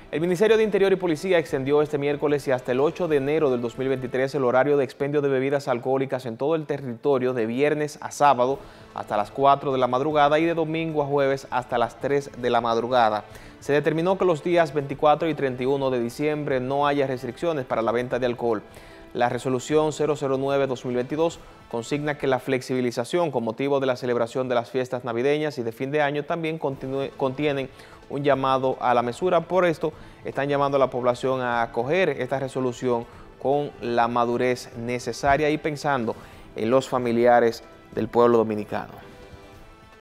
El Ministerio de Interior y Policía extendió este miércoles y hasta el 8 de enero del 2023 el horario de expendio de bebidas alcohólicas en todo el territorio de viernes a sábado hasta las 4 de la madrugada y de domingo a jueves hasta las 3 de la madrugada. Se determinó que los días 24 y 31 de diciembre no haya restricciones para la venta de alcohol. La resolución 009-2022 consigna que la flexibilización con motivo de la celebración de las fiestas navideñas y de fin de año también contienen un llamado a la mesura. Por esto, están llamando a la población a acoger esta resolución con la madurez necesaria y pensando en los familiares del pueblo dominicano.